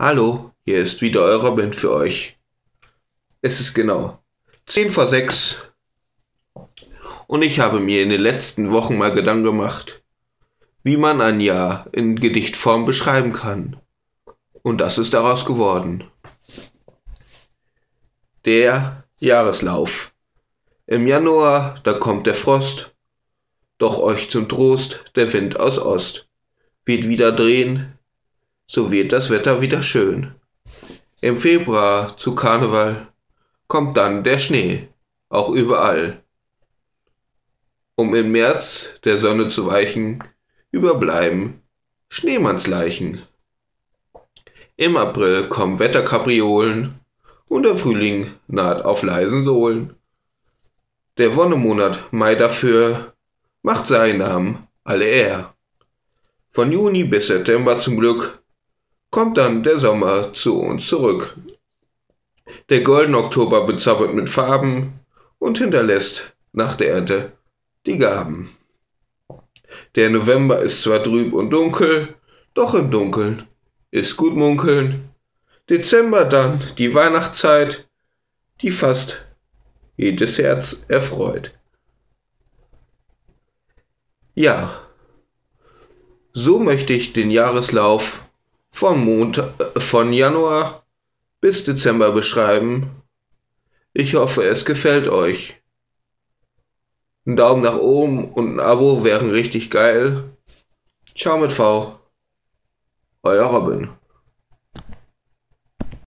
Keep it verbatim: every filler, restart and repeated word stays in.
Hallo, hier ist wieder euer Robin für euch. Es ist genau zehn vor sechs und ich habe mir in den letzten Wochen mal Gedanken gemacht, wie man ein Jahr in Gedichtform beschreiben kann. Und das ist daraus geworden. Der Jahreslauf. Im Januar, da kommt der Frost, doch euch zum Trost der Wind aus Ost. Wird wieder drehen, so wird das Wetter wieder schön. Im Februar zu Karneval kommt dann der Schnee, auch überall. Um im März der Sonne zu weichen, überbleiben Schneemannsleichen. Im April kommen Wetterkapriolen und der Frühling naht auf leisen Sohlen. Der Wonnemonat Mai dafür macht seinen Namen alle ehr. Von Juni bis September zum Glück kommt dann der Sommer zu uns zurück. Der goldene Oktober bezaubert mit Farben und hinterlässt nach der Ernte die Gaben. Der November ist zwar trüb und dunkel, doch im Dunkeln ist gut munkeln. Dezember dann die Weihnachtszeit, die fast jedes Herz erfreut. Ja, so möchte ich den Jahreslauf von, Montag, von Januar bis Dezember beschreiben. Ich hoffe, es gefällt euch. Ein Daumen nach oben und ein Abo wären richtig geil. Ciao mit V. Euer Robin.